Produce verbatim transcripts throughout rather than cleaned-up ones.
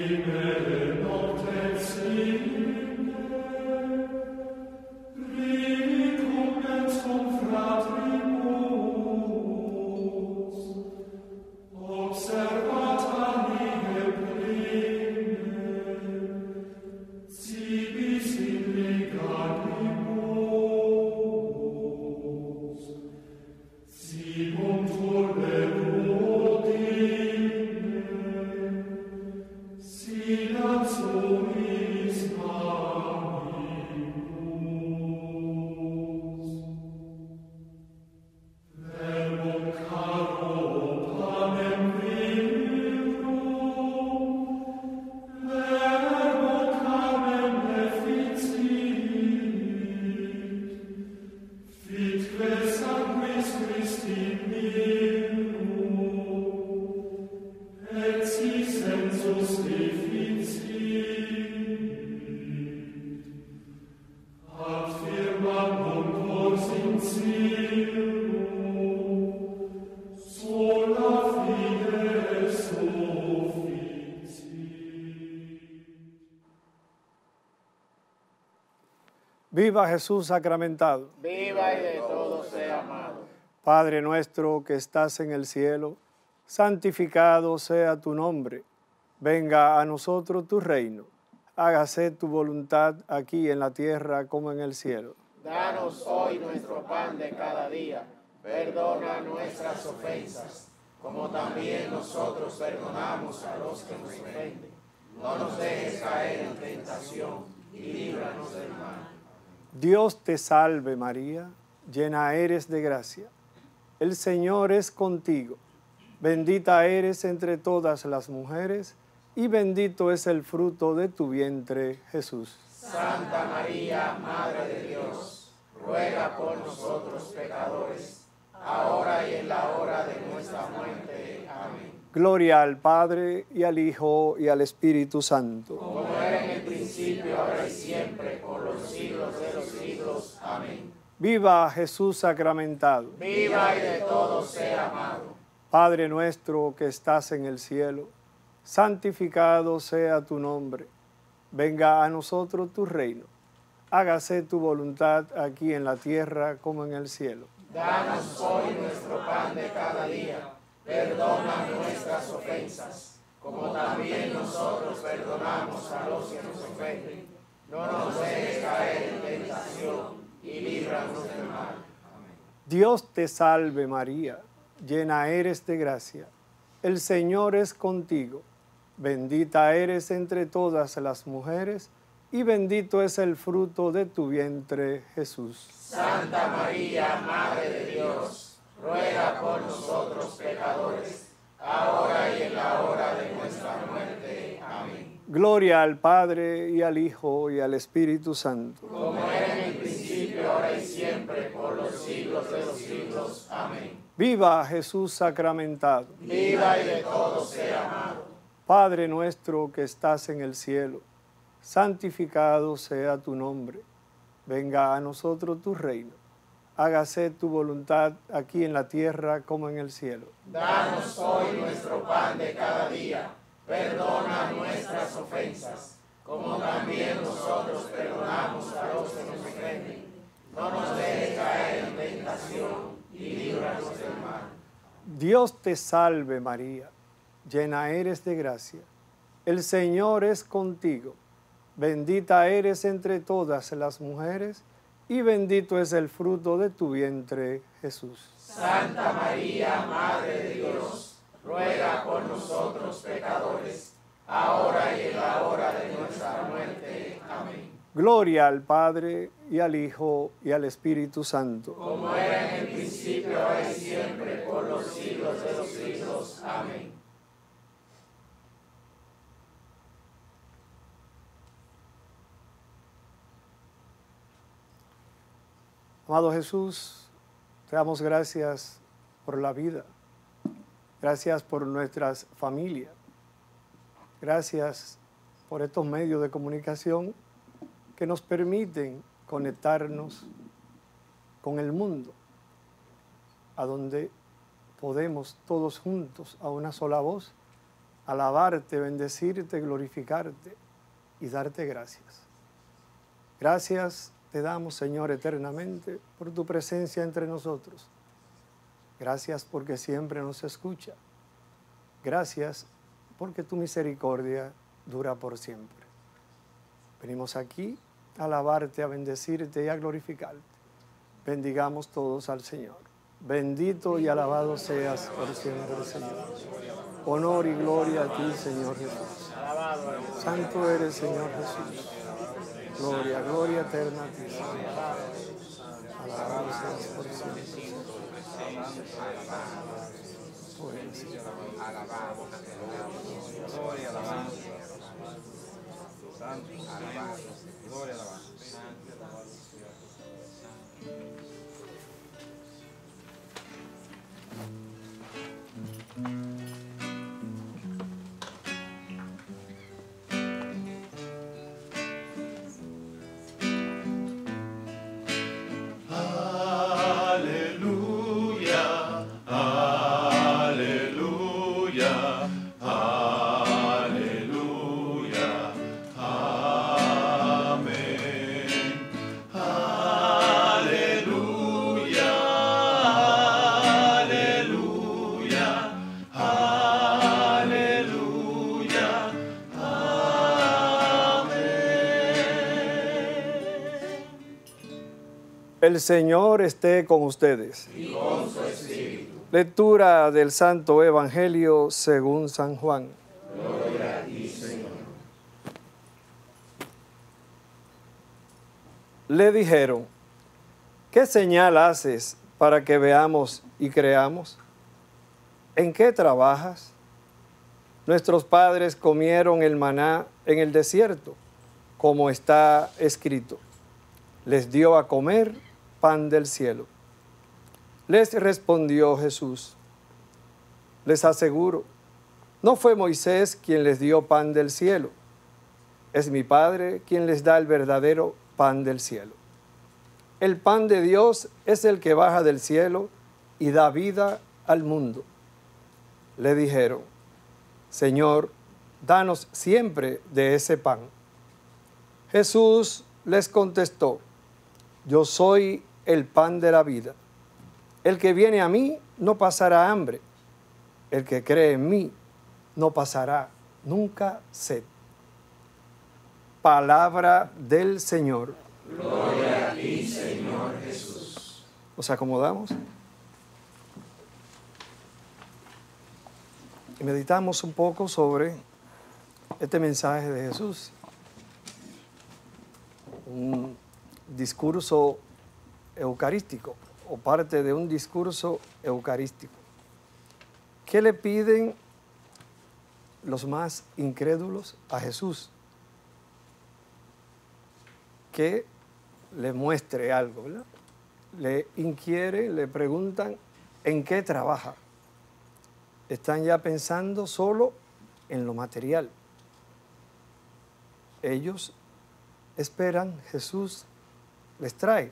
Viva Jesús sacramentado. Viva y de todos sea amado. Padre nuestro que estás en el cielo, santificado sea tu nombre. Venga a nosotros tu reino. Hágase tu voluntad aquí en la tierra como en el cielo. Danos hoy nuestro pan de cada día. Perdona nuestras ofensas, como también nosotros perdonamos a los que nos ofenden. No nos dejes caer en tentación y líbranos del mal. Dios te salve María, llena eres de gracia. El Señor es contigo. Bendita eres entre todas las mujeres y bendito es el fruto de tu vientre, Jesús. Santa María, Madre de Dios, ruega por nosotros pecadores, ahora y en la hora de nuestra muerte. Amén. Gloria al Padre, y al Hijo, y al Espíritu Santo. Como era en el principio, ahora y siempre, por los siglos de los siglos. Amén. Viva Jesús sacramentado. Viva y de todos sea amado. Padre nuestro que estás en el cielo, santificado sea tu nombre. Venga a nosotros tu reino. Hágase tu voluntad aquí en la tierra como en el cielo. Danos hoy nuestro pan de cada día. Perdona nuestras ofensas, como también nosotros perdonamos a los que nos ofenden. No nos dejes caer en tentación y líbranos del mal. Amén. Dios te salve María, llena eres de gracia. El Señor es contigo. Bendita eres entre todas las mujeres y bendito es el fruto de tu vientre, Jesús. Santa María, Madre de Dios, ruega por nosotros pecadores, ahora y en la hora de nuestra muerte. Amén. Gloria al Padre, y al Hijo, y al Espíritu Santo. Como era en el principio, ahora y siempre, por los siglos de los siglos. Amén. Viva Jesús sacramentado. Viva y de todos sea amado. Padre nuestro que estás en el cielo, santificado sea tu nombre. Venga a nosotros tu reino. Hágase tu voluntad aquí en la tierra como en el cielo. Danos hoy nuestro pan de cada día. Perdona nuestras ofensas, como también nosotros perdonamos a los que nos ofenden. No nos dejes caer en tentación y líbranos del mal. Dios te salve María, llena eres de gracia. El Señor es contigo. Bendita eres entre todas las mujeres y bendito es el fruto de tu vientre, Jesús. Santa María, Madre de Dios, ruega por nosotros pecadores, ahora y en la hora de nuestra muerte. Amén. Gloria al Padre, y al Hijo, y al Espíritu Santo. Como era en el principio, ahora y siempre, por los siglos de los siglos. Amén. Amado Jesús, te damos gracias por la vida, gracias por nuestras familias, gracias por estos medios de comunicación que nos permiten conectarnos con el mundo, a donde podemos todos juntos, a una sola voz, alabarte, bendecirte, glorificarte y darte gracias. Gracias te damos, Señor, eternamente por tu presencia entre nosotros. Gracias porque siempre nos escucha. Gracias porque tu misericordia dura por siempre. Venimos aquí a alabarte, a bendecirte y a glorificarte. Bendigamos todos al Señor. Bendito y alabado seas por siempre, Señor. Honor y gloria a ti, Señor Jesús. Santo eres, Señor Jesús. Gloria, gloria eterna a ti, Señor. Alabado seas por siempre, Señor. Tú eres, Señor. Gloria, alabanza. Santo, alabanza. Gloria, alabanza. El Señor esté con ustedes. Y con su espíritu. Lectura del Santo Evangelio según San Juan. Gloria a ti, Señor. Le dijeron, ¿qué señal haces para que veamos y creamos? ¿En qué trabajas? Nuestros padres comieron el maná en el desierto, como está escrito. Les dio a comer pan del cielo. Les respondió Jesús, les aseguro, no fue Moisés quien les dio pan del cielo, es mi Padre quien les da el verdadero pan del cielo. El pan de Dios es el que baja del cielo y da vida al mundo. Le dijeron, Señor, danos siempre de ese pan. Jesús les contestó, yo soy el pan de la vida. El que viene a mí no pasará hambre. El que cree en mí no pasará nunca sed. Palabra del Señor. Gloria a ti, Señor Jesús. ¿Nos acomodamos? Y meditamos un poco sobre este mensaje de Jesús. Un discurso eucarístico o parte de un discurso eucarístico. ¿Qué le piden los más incrédulos a Jesús? Que le muestre algo, ¿verdad? Le inquieren, le preguntan en qué trabaja. Están ya pensando solo en lo material. Ellos esperan, Jesús les trae.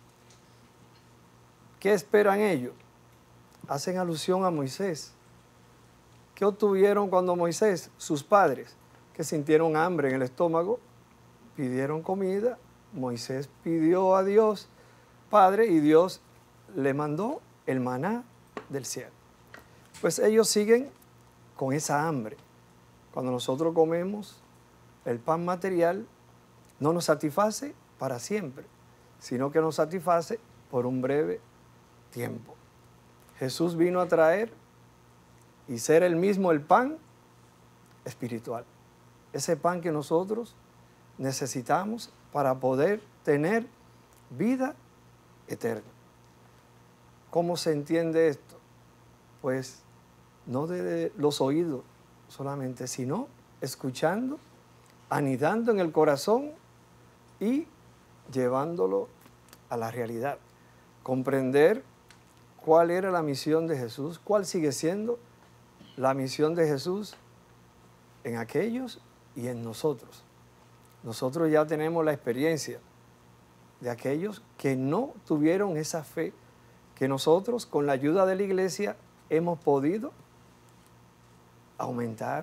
¿Qué esperan ellos? Hacen alusión a Moisés. ¿Qué obtuvieron cuando Moisés, sus padres, que sintieron hambre en el estómago, pidieron comida? Moisés pidió a Dios, Padre, y Dios le mandó el maná del cielo. Pues ellos siguen con esa hambre. Cuando nosotros comemos el pan material, no nos satisface para siempre, sino que nos satisface por un breve tiempo. Jesús vino a traer y ser el mismo el pan espiritual. Ese pan que nosotros necesitamos para poder tener vida eterna. ¿Cómo se entiende esto? Pues no de los oídos solamente, sino escuchando, anidando en el corazón y llevándolo a la realidad. Comprender cuál era la misión de Jesús, cuál sigue siendo la misión de Jesús en aquellos y en nosotros. Nosotros ya tenemos la experiencia de aquellos que no tuvieron esa fe que nosotros, con la ayuda de la iglesia, hemos podido aumentar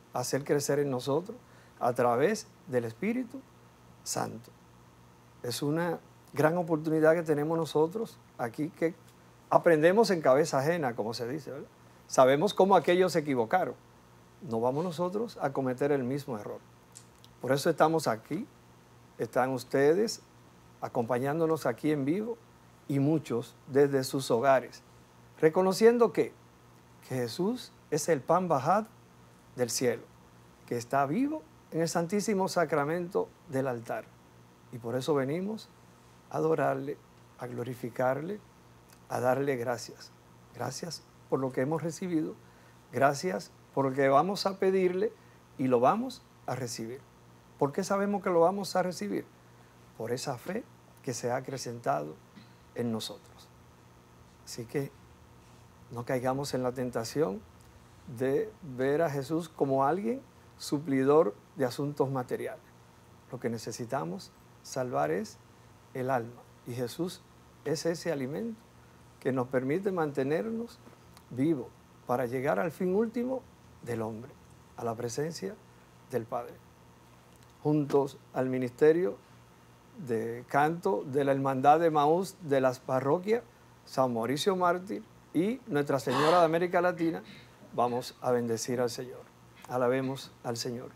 hacer crecer en nosotros a través del Espíritu Santo. Es una gran oportunidad que tenemos nosotros aquí, que aprendemos en cabeza ajena, como se dice, ¿verdad? Sabemos cómo aquellos se equivocaron. No vamos nosotros a cometer el mismo error. Por eso estamos aquí, están ustedes acompañándonos aquí en vivo y muchos desde sus hogares, reconociendo que, que Jesús es el pan bajado del cielo, que está vivo en el santísimo sacramento del altar. Y por eso venimos a adorarle, a glorificarle, a darle gracias. Gracias por lo que hemos recibido, gracias por lo que vamos a pedirle y lo vamos a recibir. ¿Por qué sabemos que lo vamos a recibir? Por esa fe que se ha acrecentado en nosotros. Así que no caigamos en la tentación de ver a Jesús como alguien suplidor de asuntos materiales. Lo que necesitamos salvar es el alma. Y Jesús es ese alimento que nos permite mantenernos vivos para llegar al fin último del hombre, a la presencia del Padre. Juntos al ministerio de canto de la Hermandad de Emaús de las parroquias San Mauricio Mártir y Nuestra Señora de América Latina, vamos a bendecir al Señor. Alabemos al Señor.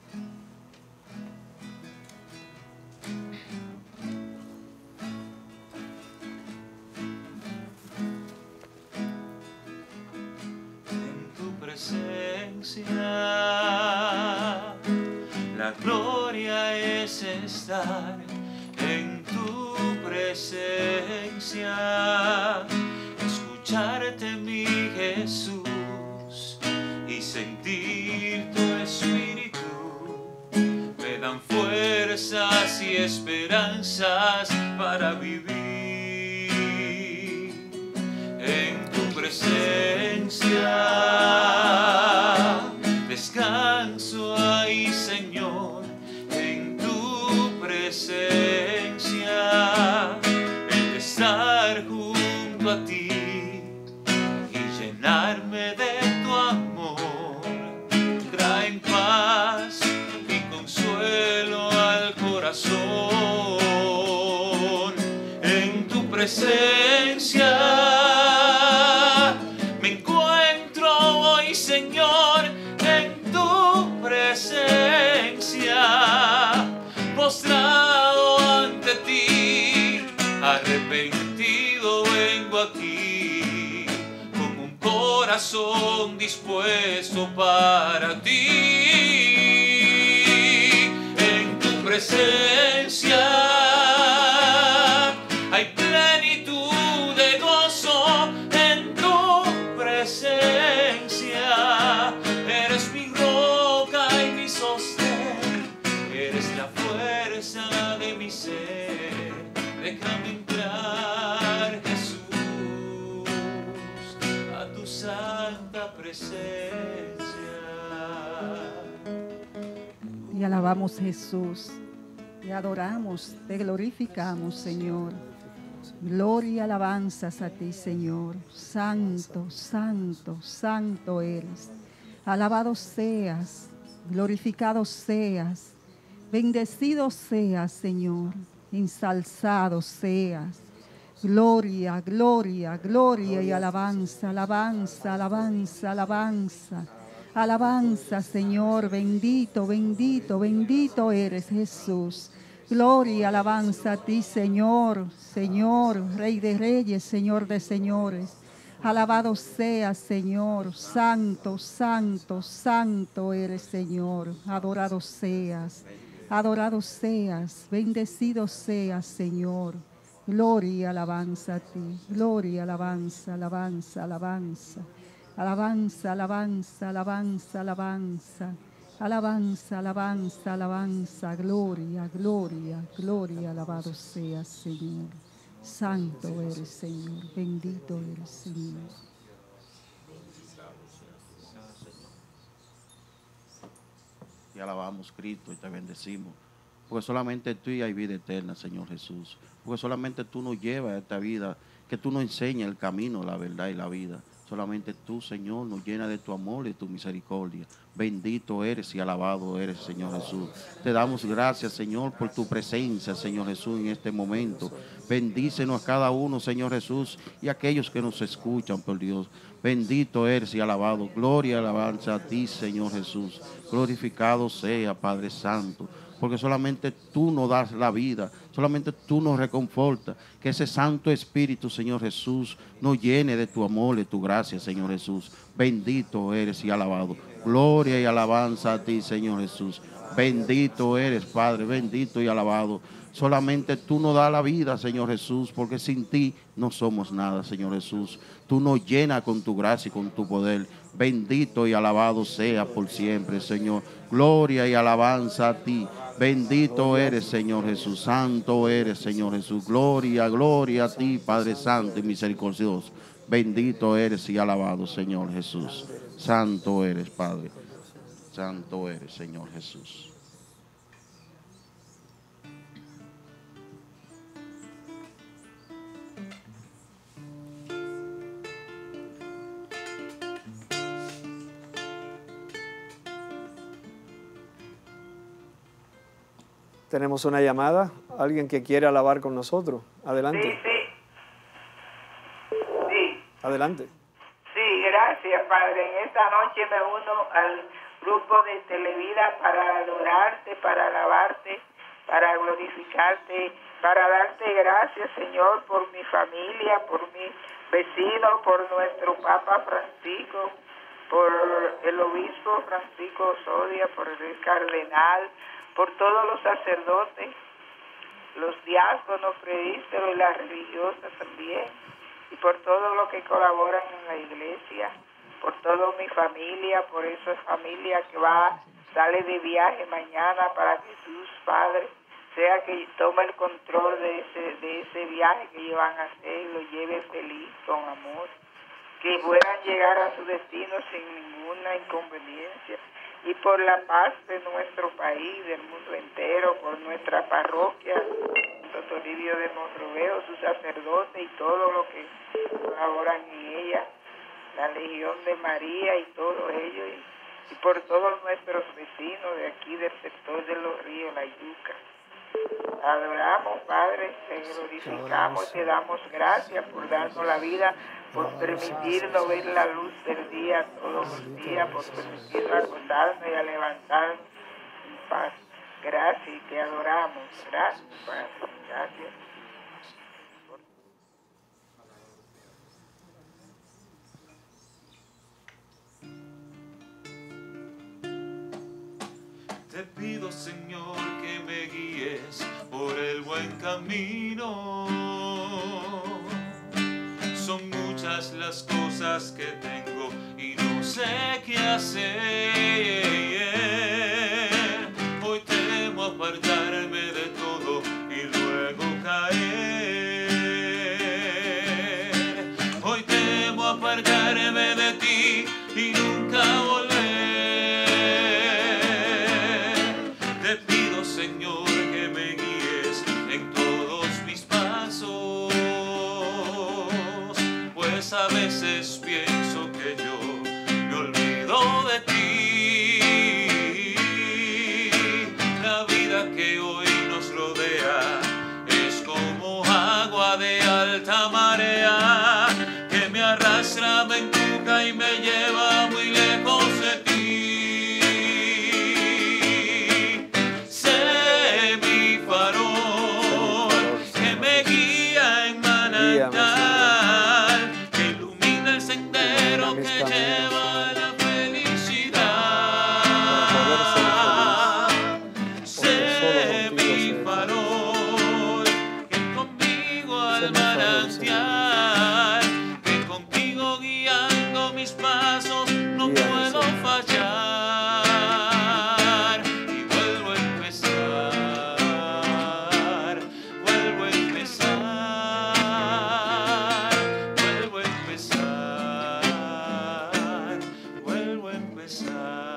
En tu presencia la gloria es estar en tu presencia, escucharte mi Jesús y sentir tu espíritu, me dan fuerzas y esperanzas para vivir. En tu presencia descanso ahí, Señor, en tu presencia, el estar junto a ti y llenarme de tu amor, traen paz y consuelo al corazón. En tu presencia me encuentro hoy, Señor, en tu presencia, postrado ante ti, arrepentido vengo aquí, con un corazón dispuesto para ti. En tu presencia hay plenitud de gozo, en tu presencia eres mi roca y mi sostén, eres la fuerza de mi ser. Déjame entrar, Jesús, a tu santa presencia. Y alabamos, Jesús, te adoramos, te glorificamos, Señor. Gloria y alabanzas a ti, Señor. Santo, santo, santo eres. Alabado seas, glorificado seas, bendecido seas, Señor, ensalzado seas. Gloria, gloria, gloria y alabanza, alabanza, alabanza, alabanza. Alabanza, Señor, bendito, bendito, bendito eres, Jesús. Gloria, alabanza a ti, Señor, Señor, Rey de reyes, Señor de señores. Alabado seas, Señor, santo, santo, santo eres, Señor. Adorado seas, adorado seas, bendecido seas, Señor. Gloria, alabanza a ti, gloria, alabanza, alabanza, alabanza. Alabanza, alabanza, alabanza, alabanza. Alabanza, alabanza, alabanza, gloria, gloria, gloria, alabado seas, Señor. Santo eres, Señor, bendito eres, Señor. Te alabamos, Cristo, y te bendecimos, porque solamente tú y hay vida eterna, Señor Jesús, porque solamente tú nos llevas a esta vida, que tú nos enseñas el camino, la verdad y la vida. Solamente tú, Señor, nos llena de tu amor y de tu misericordia. Bendito eres y alabado eres, Señor Jesús. Te damos gracias, Señor, por tu presencia, Señor Jesús, en este momento. Bendícenos a cada uno, Señor Jesús, y a aquellos que nos escuchan, por Dios. Bendito eres y alabado. Gloria y alabanza a ti, Señor Jesús. Glorificado sea, Padre Santo, porque solamente tú nos das la vida, solamente tú nos reconfortas. Que ese Santo Espíritu, Señor Jesús, nos llene de tu amor, de tu gracia, Señor Jesús. Bendito eres y alabado. Gloria y alabanza a ti, Señor Jesús. Bendito eres, Padre, bendito y alabado. Solamente tú nos das la vida, Señor Jesús, porque sin ti no somos nada, Señor Jesús. Tú nos llenas con tu gracia y con tu poder. Bendito y alabado sea por siempre, Señor. Gloria y alabanza a ti. Bendito eres, Señor Jesús. Santo eres, Señor Jesús. Gloria, gloria a ti, Padre Santo y misericordioso. Bendito eres y alabado, Señor Jesús. Santo eres, Padre. Santo eres, Señor Jesús. Tenemos una llamada, alguien que quiere alabar con nosotros. Adelante. Sí, sí. Sí. Adelante. Sí, gracias, Padre. En esta noche me uno al grupo de Televida para adorarte, para alabarte, para glorificarte, para darte gracias, Señor, por mi familia, por mi vecino, por nuestro Papa Francisco, por el obispo Francisco Osodia, por el cardenal, por todos los sacerdotes, los diáconos, presbíteros y las religiosas también, y por todos los que colaboran en la iglesia, por toda mi familia, por esa familia que va, sale de viaje mañana para que Jesús, Padre, sea que tome el control de ese, de ese viaje que ellos van a hacer y lo lleve feliz, con amor, que puedan llegar a su destino sin ninguna inconveniencia, y por la paz de nuestro país, del mundo entero, por nuestra parroquia, Santo Toribio de Montroveo, sus sacerdotes y todo lo que colaboran en ella, la Legión de María y todos ellos, y, y por todos nuestros vecinos de aquí del sector de los ríos, la Yuca. Adoramos, Padre, te glorificamos, te damos gracias por darnos la vida, por permitirnos ver la luz del día todos los días, por permitirnos acostarnos y a levantarnos en paz. Gracias y te adoramos. Gracias, Padre. Gracias. Te pido, Señor, que me guíes por el buen camino. Son muchas las cosas que tengo y no sé qué hacer. Hoy temo apartarme de todo y luego caer. Hoy temo apartarme de ti y nunca volver. Te pido, Señor, que me guíes en todos mis pasos, pues a veces pienso que yo me olvido de ti. La vida que hoy nos rodea es como agua de alta marea que me arrastra, me empuja y me lleva muy lejos de ti. Sé mi farol que me guía en manantial, que ilumina el sendero que lleva a la felicidad. Sé mi farol que conmigo al manantial, que contigo guiando mis pasos no puedo fallar. Y vuelvo a empezar, vuelvo a empezar, vuelvo a empezar, vuelvo a empezar.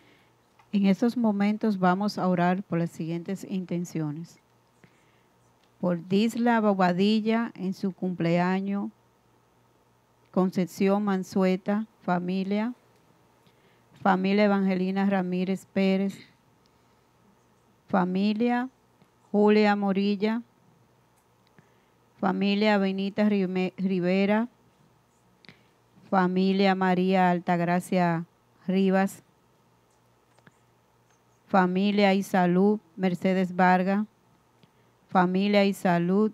En estos momentos vamos a orar por las siguientes intenciones. por Disla Bobadilla en su cumpleaños, Concepción Mansueta, familia, familia Evangelina Ramírez Pérez, familia Julia Morilla, familia Benita Rivera, familia María Altagracia Rivas, familia y salud Mercedes Vargas, familia y salud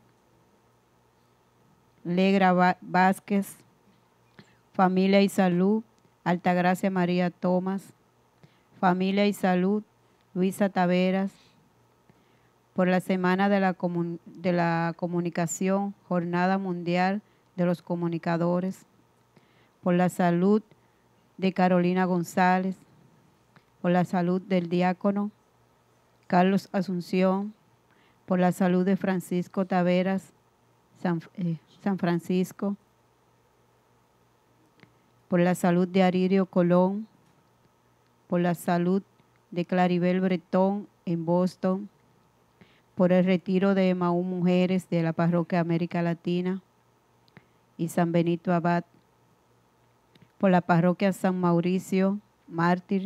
Legra Vázquez, familia y salud Altagracia María Tomás, familia y salud Luisa Taveras, por la Semana de la, Comun de la Comunicación, Jornada Mundial de los Comunicadores, por la salud de Carolina González, por la salud del diácono Carlos Asunción, por la salud de Francisco Taveras, San, eh, San Francisco, por la salud de Aririo Colón, por la salud de Claribel Bretón en Boston, por el retiro de Emaú Mujeres de la Parroquia América Latina y San Benito Abad, por la Parroquia San Mauricio Mártir,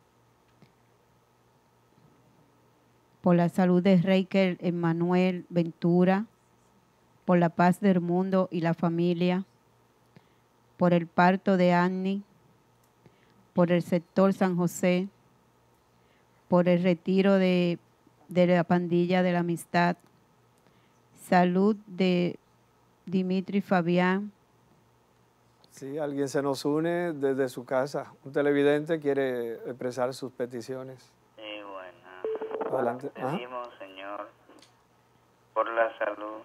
por la salud de Reiker Emmanuel Ventura, por la paz del mundo y la familia, por el parto de Annie, por el sector San José, por el retiro de, de la pandilla de la amistad, salud de Dimitri Fabián. Sí, alguien se nos une desde su casa. Un televidente quiere expresar sus peticiones. Sí, bueno. Adelante. Pedimos, ¿ah? Señor, por la salud.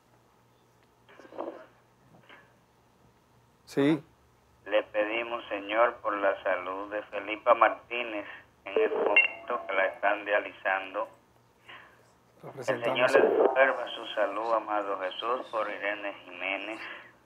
Sí. Le pedimos, Señor, por la salud de Felipa Martínez en el momento que la están dializando. El Señor le devuelva su salud, amado Jesús, por Irene Jiménez.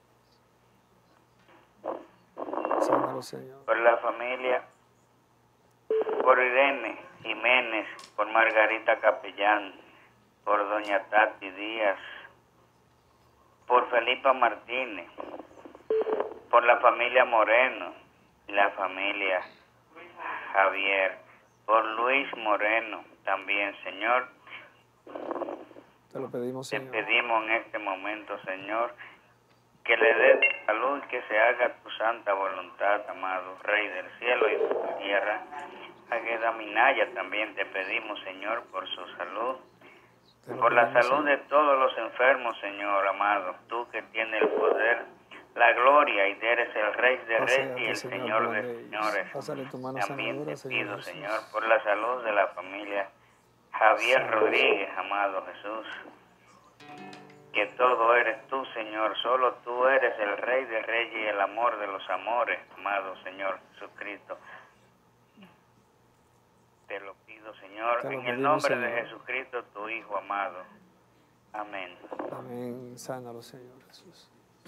Sánalo, Señor. Por la familia, por Irene Jiménez, por Margarita Capellán, por doña Tati Díaz, por Felipa Martínez, por la familia Moreno y la familia Javier, por Luis Moreno también, Señor. Te lo pedimos, Señor. Te pedimos en este momento, Señor, que le dé salud y que se haga tu santa voluntad, amado Rey del cielo y de la tierra. A Gueda Minaya también te pedimos, Señor, por su salud. Por la salud de todos los enfermos, Señor amado. Tú que tienes el poder, la gloria, y eres el Rey de Reyes y el Señor de Señores. También te pido, Señor, por la salud de la familia Javier Rodríguez, amado Jesús. Que todo eres tú, Señor, solo tú eres el Rey de Reyes y el amor de los amores, amado Señor Jesucristo. Te lo pido, Señor, en el nombre de Jesucristo, tu Hijo amado. Amén. Amén. Sánalo, Señor Jesús.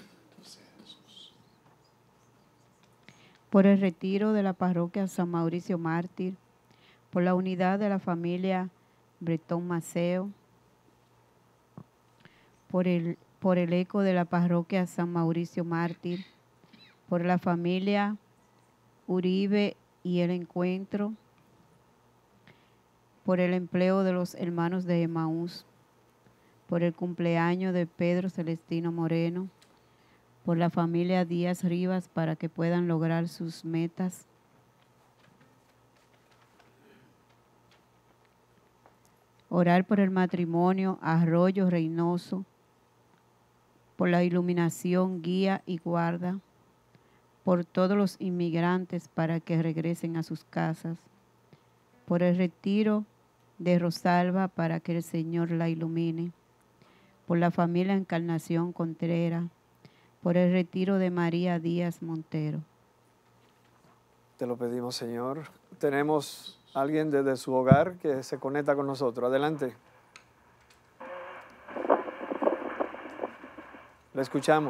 Por el retiro de la parroquia San Mauricio Mártir, por la unidad de la familia Bretón Maceo, por el, por el eco de la parroquia San Mauricio Mártir, por la familia Uribe y el encuentro, por el empleo de los hermanos de Emaús, por el cumpleaños de Pedro Celestino Moreno, por la familia Díaz Rivas para que puedan lograr sus metas, orar por el matrimonio Arroyo Reynoso, por la iluminación, guía y guarda, por todos los inmigrantes para que regresen a sus casas, por el retiro de Rosalba para que el Señor la ilumine, por la familia Encarnación Contreras, por el retiro de María Díaz Montero. Te lo pedimos, Señor. Tenemos a alguien desde su hogar que se conecta con nosotros. Adelante. Le escuchamos.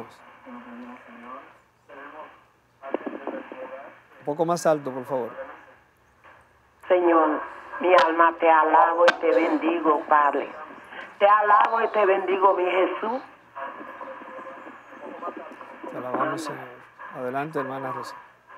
Un poco más alto, por favor. Señor, mi alma te alabo y te bendigo, Padre. Te alabo y te bendigo, mi Jesús. Te alabamos, Señor. Adelante, hermana Rosa.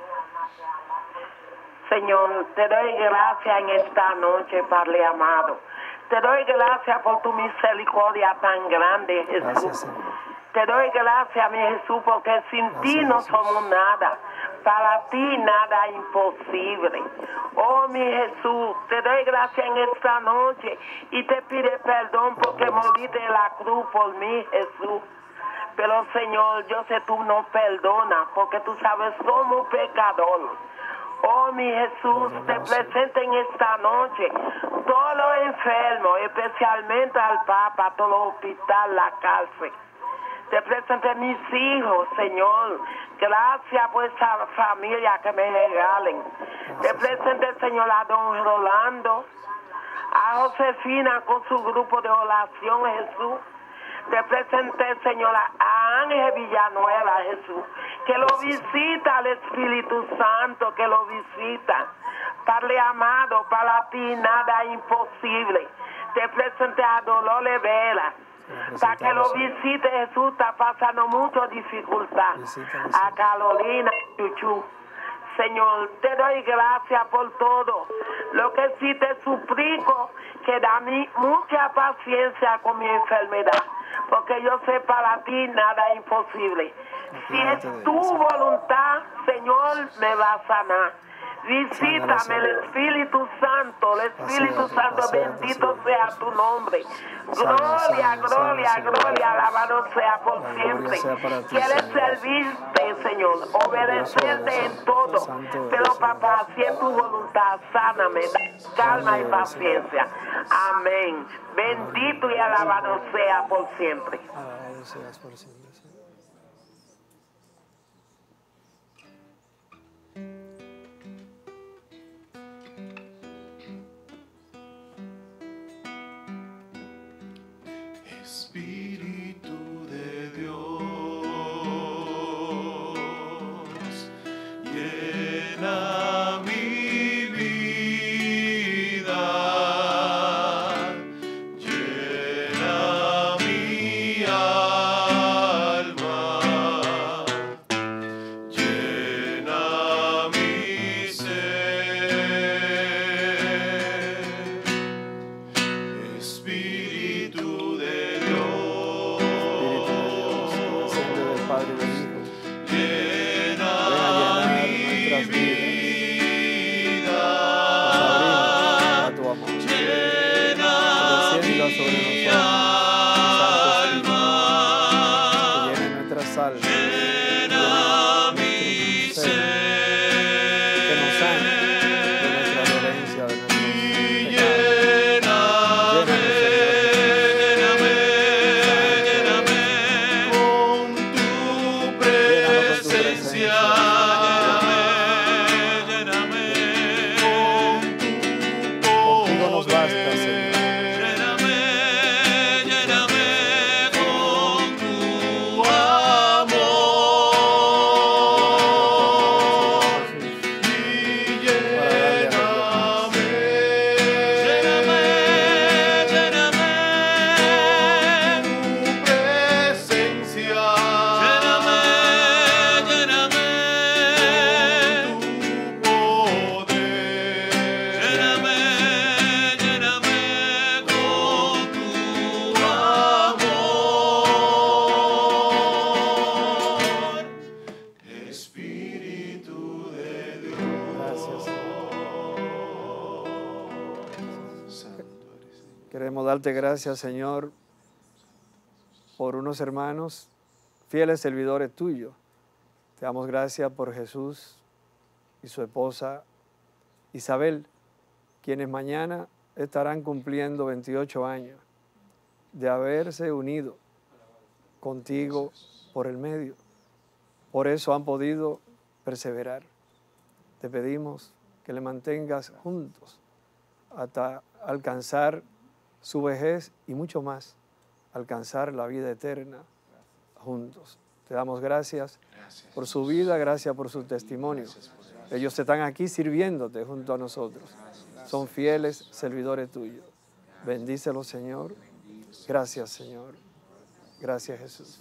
Señor, te doy gracias en esta noche, Padre amado. Te doy gracias por tu misericordia tan grande, Jesús. Gracias, Señor. Te doy gracias, mi Jesús, porque sin Gracias, ti no Jesús. somos nada. Para ti nada es imposible. Oh, mi Jesús, te doy gracias en esta noche y te pido perdón porque Gracias. moriste en la cruz por mí, Jesús. Pero, Señor, yo sé tú no perdonas porque tú sabes somos pecadores. Oh, mi Jesús, te presento en esta noche todos los enfermos, especialmente al Papa, todo el hospital, la cárcel. Te presento a mis hijos, Señor. Gracias por esa familia que me regalen. Te presento, Señor, a don Rolando, a Josefina con su grupo de oración, Jesús. Te presenté, Señor, a Ángel Villanueva, Jesús, que lo visita el Espíritu Santo, que lo visita. Padre amado, para ti nada es imposible. Te presenté a Dolores Vera, para que lo visite, Jesús, está pasando mucha dificultad. A Carolina, Chuchu. Señor, te doy gracias por todo. Lo que sí te suplico, que da mí mucha paciencia con mi enfermedad, porque yo sé para ti nada es imposible. Si es tu voluntad, Señor, me va a sanar. Visítame el Espíritu Santo, el Espíritu Santo, bendito sea tu nombre. Gloria, gloria, gloria, alabado sea por siempre. Quieres servirte, Señor, obedecerte en todo. Pero papá, si es tu voluntad, sáname, da calma y paciencia. Amén. Bendito y alabado sea por siempre. Alabado seas por siempre, Señor. Espíritu de Dios, llena mi vida, llena mi alma, llena mi ser. Espíritu de Padre y del Hijo, llena ven a llenar mi nuestras vidas, vida, nos abrimos a tu amor, llena descienda sobre mi nosotros, alma, que llene nuestras almas, llena mi ser, que nos sane de nuestra dolencia, de nuestros pecados. Queremos darte gracias, Señor, por unos hermanos fieles servidores tuyos. Te damos gracias por Jesús y su esposa Isabel, quienes mañana estarán cumpliendo veintiocho años de haberse unido contigo por el medio. Por eso han podido perseverar. Te pedimos que le mantengas juntos hasta alcanzar su vejez y mucho más, alcanzar la vida eterna juntos. Te damos gracias, gracias por su vida, gracias por su testimonio. Ellos están aquí sirviéndote junto a nosotros. Son fieles servidores tuyos. Bendícelos, Señor, Gracias, Señor. Gracias, Jesús.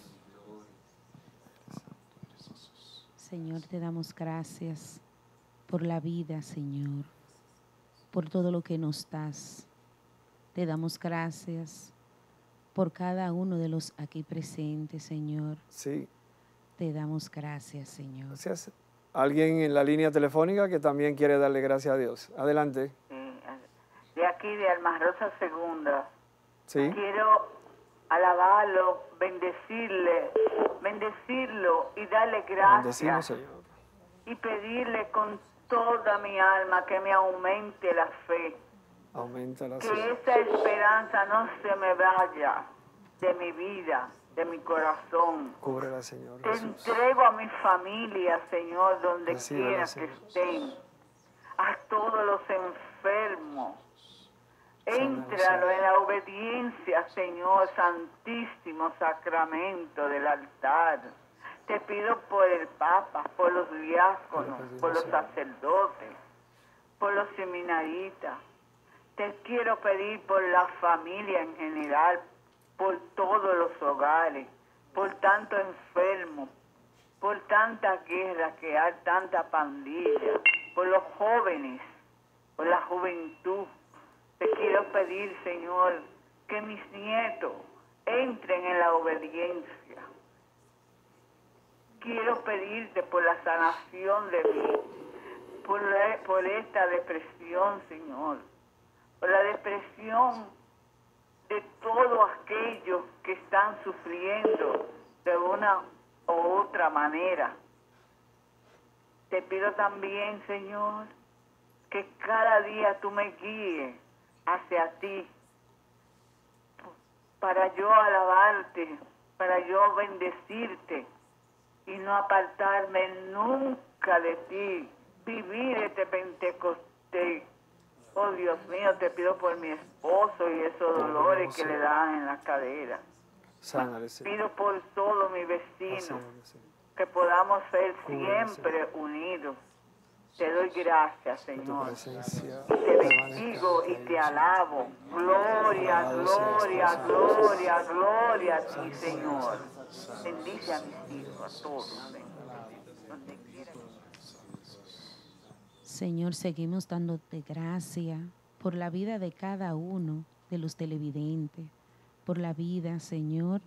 Señor, te damos gracias por la vida, Señor, por todo lo que nos das. Te damos gracias por cada uno de los aquí presentes, Señor. Sí. Te damos gracias, Señor. Gracias. Alguien en la línea telefónica que también quiere darle gracias a Dios. Adelante. De aquí, de Almarosa Segunda. Sí. Quiero alabarlo, bendecirle, bendecirlo y darle gracias. Bendecimos, Señor. Y pedirle con toda mi alma que me aumente la fe. Aumenta la Que fe. esa esperanza no se me vaya de mi vida, de mi corazón. Cúbrela, Señor Te Jesús. entrego a mi familia, Señor, donde Recíbela, quiera que Señor. estén. A todos los enfermos. Sánalo, Éntralo en la obediencia, Señor, santísimo sacramento del altar. Te pido por el Papa, por los diáconos, por los sacerdotes, por los seminaristas. Te quiero pedir por la familia en general, por todos los hogares, por tanto enfermo, por tanta guerra que hay, tanta pandilla, por los jóvenes, por la juventud. Te quiero pedir, Señor, que mis nietos entren en la obediencia. Quiero pedirte por la sanación de mí, por, la- por esta depresión, Señor, por la depresión de todos aquellos que están sufriendo de una u otra manera. Te pido también, Señor, que cada día tú me guíes hacia ti, para yo alabarte, para yo bendecirte y no apartarme nunca de ti, vivir este Pentecostés. Oh Dios mío, te pido por mi esposo y esos dolores que le dan en la cadera. Sánale, Señor. Pido por todos mis vecinos, Sánale, Señor. que podamos ser Cúbrele, siempre unidos. Te doy gracias, Que tu Señor. presencia Te permanezca bendigo y entre te ellos. alabo. Gloria, Alabado seas, gloria, Señor. gloria, gloria a ti, Señor. Bendice a mis hijos, a todos, Señor. Donde quiera. Señor, seguimos dándote gracias por la vida de cada uno de los televidentes, por la vida, Señor,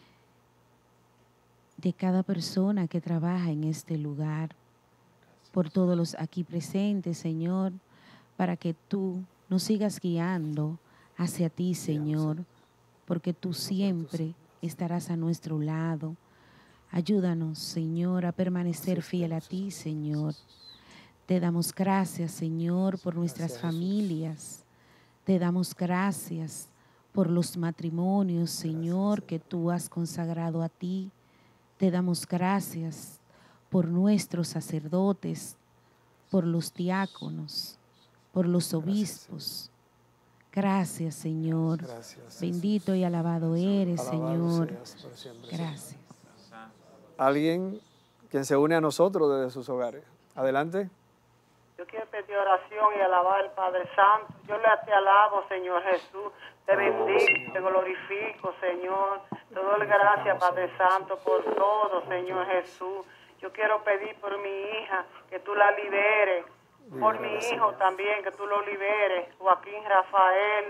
de cada persona que trabaja en este lugar, por todos los aquí presentes, Señor, para que tú nos sigas guiando hacia ti, Señor, porque tú siempre estarás a nuestro lado. Ayúdanos, Señor, a permanecer fiel a ti, Señor. Te damos gracias, Señor, por nuestras familias. Te damos gracias por los matrimonios, Señor, que tú has consagrado a ti. Te damos gracias por nuestros sacerdotes, por los diáconos, por los obispos. Gracias, Señor. Gracias. Bendito y alabado eres, Alabado Señor. seas por siempre. Gracias. Alguien quien se une a nosotros desde sus hogares. Adelante. Yo quiero pedir oración y alabar al Padre Santo. Yo le te alabo, Señor Jesús. Te bendigo, te glorifico, Señor. Te doy gracias, Padre Santo, por todo, Señor Jesús. Yo quiero pedir por mi hija que tú la liberes. Por mi hijo también, que tú lo liberes. Joaquín Rafael.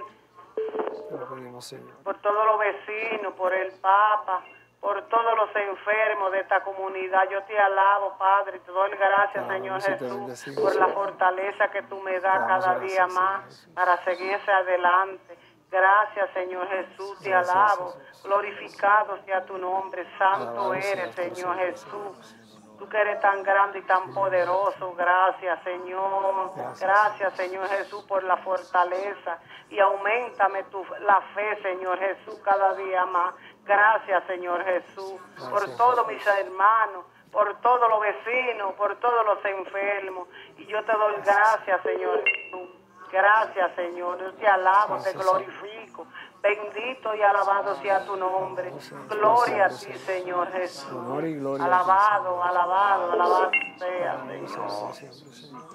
Te lo pedimos, Señor. Por todos los vecinos, por el Papa, por todos los enfermos de esta comunidad. Yo te alabo, Padre, te doy gracias, Señor y te Jesús, bendecimos, por la Señor. fortaleza que tú me das Te damos cada gracias, día Señor más Jesús. para seguirse adelante. Gracias, Señor Jesús, te Gracias, alabo. Jesús. Glorificado sea tu nombre, santo Alabado eres, seas por Señor siempre, Jesús. Tú que eres tan grande y tan poderoso, gracias, Señor. Gracias. Gracias, Señor Jesús, por la fortaleza. Y aumentame tu, la fe, Señor Jesús, cada día más. Gracias, Señor Jesús, por Gracias, todos Jesús. mis hermanos, por todos los vecinos, por todos los enfermos. Y yo te doy gracias, Señor Jesús. Gracias, Señor. Yo te alabo, te Gracias, glorifico. Bendito y alabado sea tu nombre. Gloria a ti, Señor Jesús. Honor y gloria a ti, Alabado, Señor. alabado, alabado sea, Alabado seas por Señor. siempre, Señor.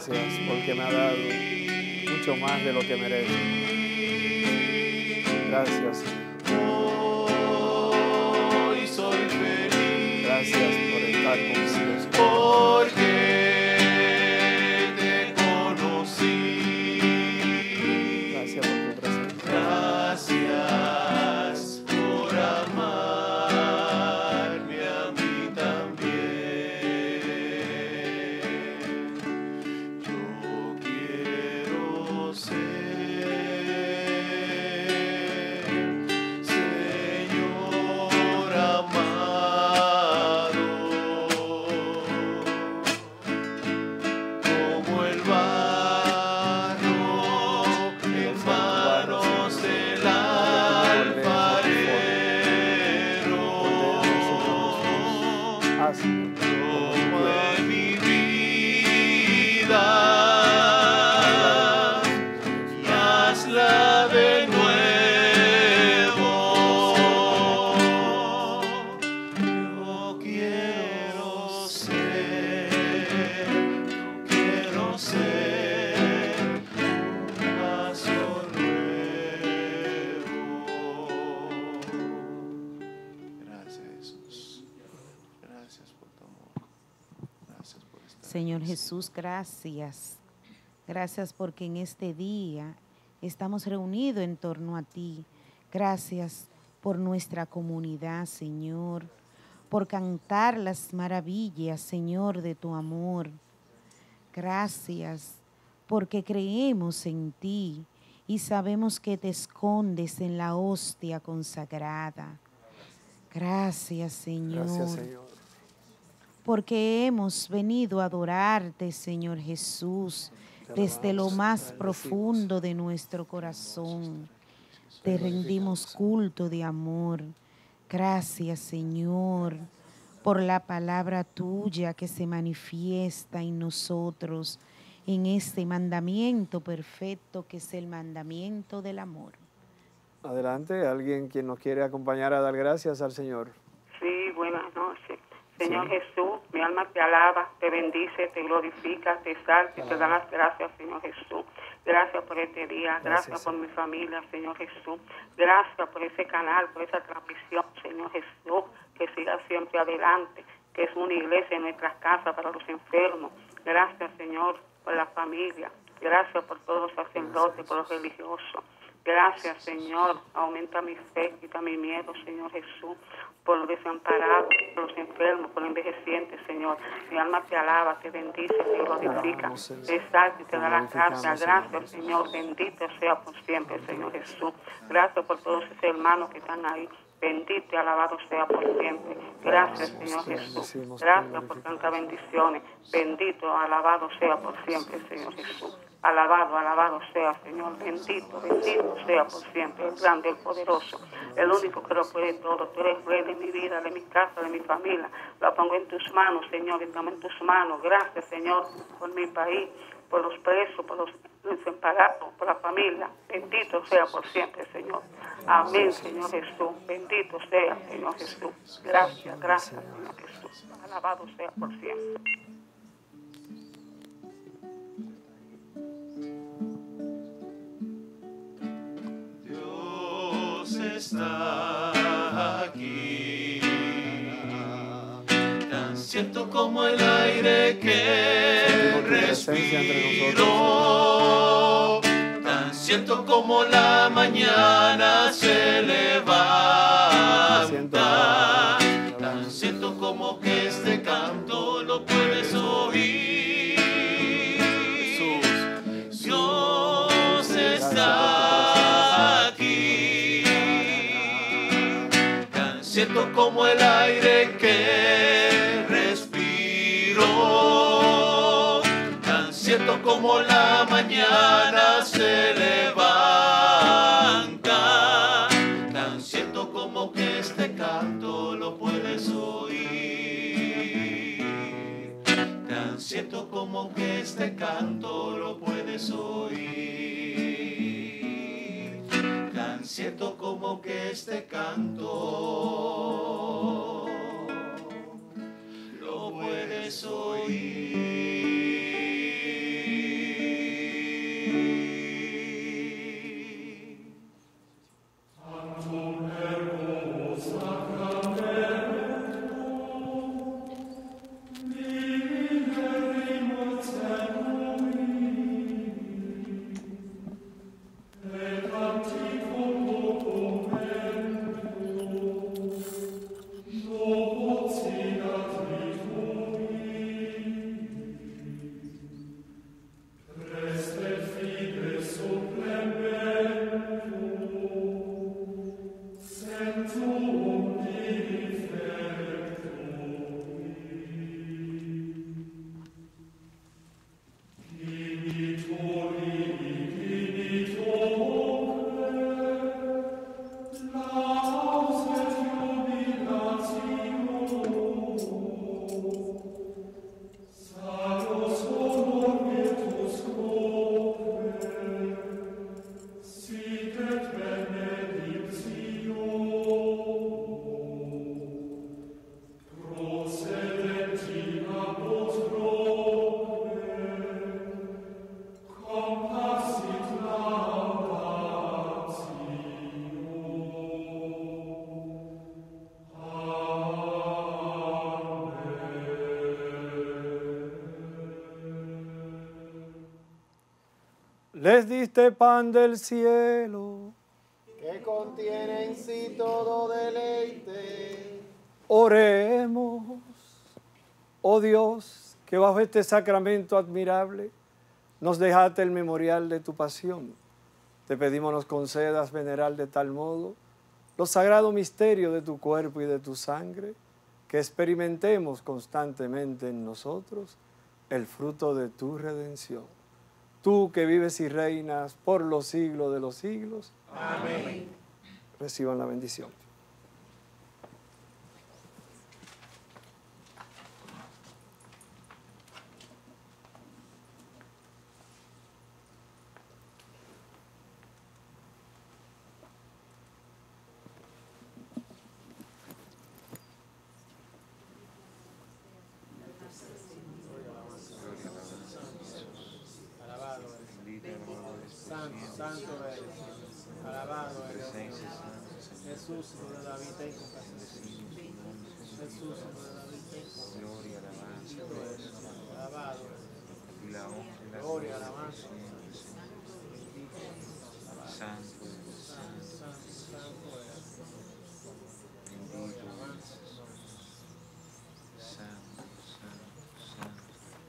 gracias porque me ha dado mucho más de lo que merece. Gracias, Señor. Hoy soy feliz. Gracias por estar conmigo. Porque te conocí. Gracias por tu presencia. Gracias por amarme a mí también. Yo quiero ser, Señor amado, como el barro en manos del alfarero. Toma mi vida y hazla de nuevo. Yo quiero ser, yo quiero ser un vaso nuevo. Gracias, Jesús. Gracias por tu amor. Gracias por estar. Señor Jesús, gracias. Gracias porque en este día estamos reunidos en torno a ti. Gracias por nuestra comunidad, Señor, por cantar las maravillas, Señor, de tu amor. Gracias porque creemos en ti y sabemos que te escondes en la hostia consagrada. Gracias, Señor. Gracias, Señor. Porque hemos venido a adorarte, Señor Jesús, desde lo más profundo de nuestro corazón. Te rendimos culto de amor. Gracias, Señor, por la palabra tuya que se manifiesta en nosotros, en este mandamiento perfecto que es el mandamiento del amor. Adelante, alguien quien nos quiere acompañar a dar gracias al Señor. Sí, buenas noches. Señor Sí. Jesús, mi alma te alaba, te bendice, te glorifica, te exalta y te da las gracias, Señor Jesús. Gracias por este día, gracias, Gracias, por Señor. mi familia, Señor Jesús. Gracias por ese canal, por esa transmisión, Señor Jesús, que siga siempre adelante, que es una iglesia en nuestras casas para los enfermos. Gracias, Señor, por la familia. Gracias por todos los sacerdotes, por los religiosos. Gracias, Señor. Aumenta mi fe, quita mi miedo, Señor Jesús, por los desamparados, por los enfermos, por los envejecientes, Señor. Mi alma te alaba, te bendice, te glorifica, te exalta y te da las gracias. Gracias, Señor. Bendito sea por siempre, Señor Jesús. Gracias por todos esos hermanos que están ahí. Bendito y alabado sea por siempre. Gracias, Señor Jesús. Gracias por tantas bendiciones. Bendito, alabado sea por siempre, Señor Jesús. Alabado, alabado sea, Señor. Bendito, bendito sea por siempre. El grande, el poderoso, el único que lo puede todo. Tú eres rey de mi vida, de mi casa, de mi familia. Lo pongo en tus manos, Señor. Estamos en tus manos. Gracias, Señor, por mi país, por los presos, por los desamparados, por la familia. Bendito sea por siempre, Señor. Amén, Señor Jesús. Bendito sea, Señor Jesús. Gracias, gracias, Señor Jesús. Alabado sea por siempre. Dios está aquí, tan cierto como el aire que respiro, tan cierto como la mañana se levanta, tan cierto como que este canto lo puedes oír. Dios está aquí, tan cierto como el aire que respiro, tan cierto como la mañana se levanta, tan cierto como que este canto lo puedes oír, tan cierto como que este canto lo puedes oír, tan cierto como que este canto lo puedes oír. Les diste pan del cielo, que contiene en sí todo deleite. Oremos. Oh Dios, que bajo este sacramento admirable nos dejaste el memorial de tu pasión. Te pedimos nos concedas venerar de tal modo los sagrados misterios de tu cuerpo y de tu sangre, que experimentemos constantemente en nosotros el fruto de tu redención. Tú que vives y reinas por los siglos de los siglos. Amén. Reciban la bendición. Santo, santo eres, alabado eres, Jesús, hijo de David, ten compasión. Jesús, hijo de David, ten compasión. Gloria, alabanza, alabado eres, gloria, alabanza, santo, santo, santo eres, bendito, alabanza, santo, santo, santo.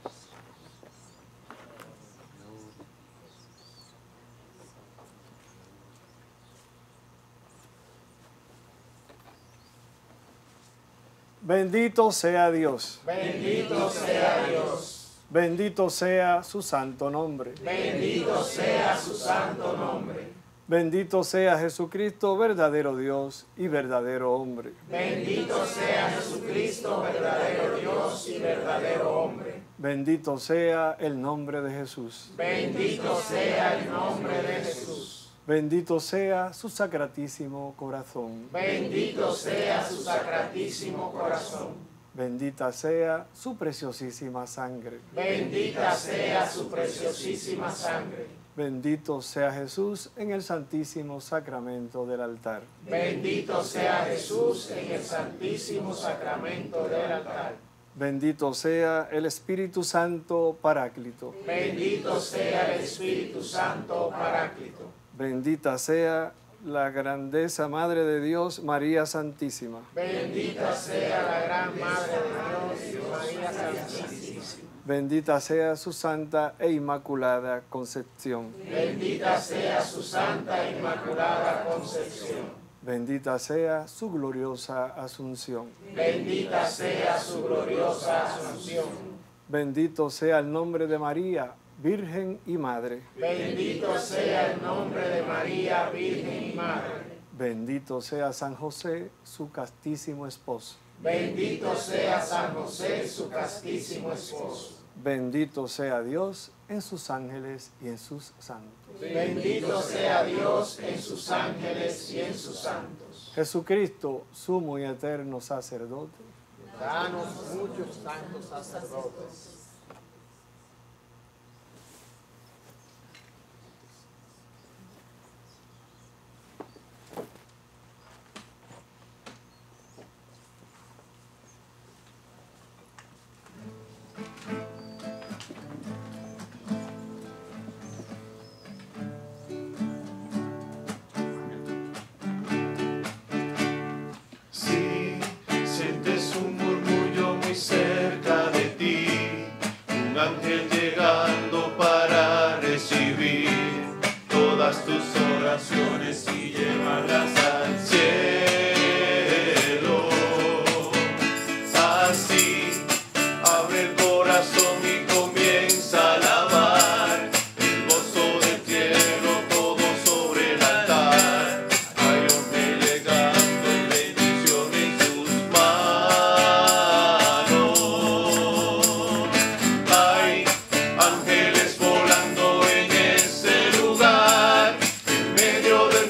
Bendito sea Dios. Bendito sea Dios. Bendito sea su santo nombre. Bendito sea su santo nombre. Bendito sea Jesucristo, verdadero Dios y verdadero hombre. Bendito sea Jesucristo, verdadero Dios y verdadero hombre. Bendito sea el nombre de Jesús. Bendito sea el nombre de Jesús. Bendito sea su sacratísimo corazón. Bendito sea su sacratísimo corazón. Bendita sea su preciosísima sangre. Bendita sea su preciosísima sangre. Bendito sea Jesús en el santísimo sacramento del altar. Bendito sea Jesús en el santísimo sacramento del altar. Bendito sea el Espíritu Santo Paráclito. Bendito sea el Espíritu Santo Paráclito. Bendita sea la grandeza Madre de Dios, María Santísima. Bendita sea la gran Madre de Dios, María Santísima. Bendita sea su santa e inmaculada concepción. Bendita sea su santa e inmaculada concepción. Bendita sea su gloriosa asunción. Bendita sea su gloriosa asunción. Bendito sea el nombre de María, Virgen y Madre. Bendito sea el nombre de María, Virgen y Madre. Bendito sea San José, su castísimo esposo. Bendito sea San José, su castísimo esposo. Bendito sea Dios en sus ángeles y en sus santos. Bendito sea Dios en sus ángeles y en sus santos. Jesucristo, sumo y eterno sacerdote. Danos muchos santos sacerdotes. Ángel llegando para recibir todas tus oraciones y llevarlas al cielo. Así abre el corazón y comienza a alabar el gozo del cielo, todo sobre el altar. Hay hombre llegando y bendición en sus manos. Ángeles volando en ese lugar, en medio del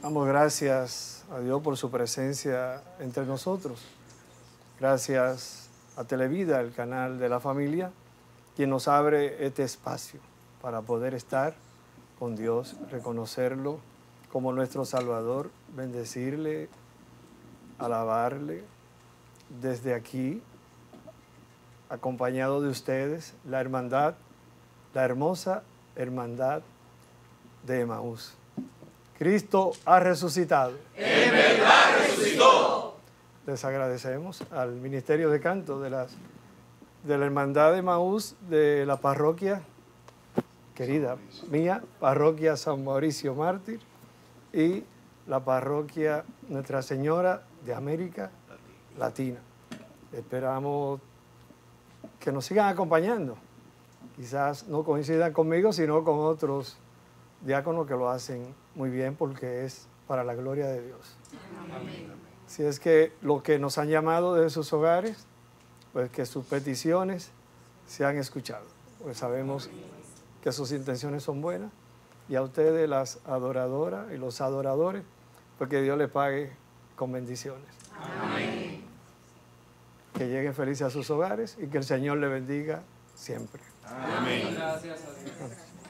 Damos gracias a Dios por su presencia entre nosotros. Gracias a Televida, el canal de la familia, quien nos abre este espacio para poder estar con Dios, reconocerlo como nuestro Salvador, bendecirle, alabarle desde aquí, acompañado de ustedes, la hermandad, la hermosa hermandad de Emaús. Cristo ha resucitado. En verdad resucitó. Les agradecemos al Ministerio de Canto de, las, de la Hermandad de Emaús de la parroquia, querida mía, parroquia San Mauricio Mártir, y la parroquia Nuestra Señora de América Latina. Esperamos que nos sigan acompañando. Quizás no coincidan conmigo, sino con otros diáconos que lo hacen muy bien porque es para la gloria de Dios. Amén. Si es que lo que nos han llamado desde sus hogares, pues que sus peticiones sean escuchadas. Pues sabemos que sus intenciones son buenas y a ustedes, las adoradoras y los adoradores, porque Dios les pague con bendiciones. Amén. Que lleguen felices a sus hogares y que el Señor les bendiga siempre. Amén. Gracias a Dios.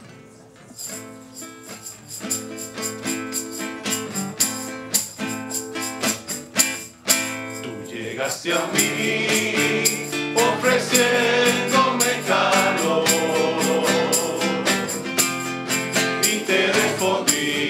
Tú llegaste a mí ofreciéndome calor y te respondí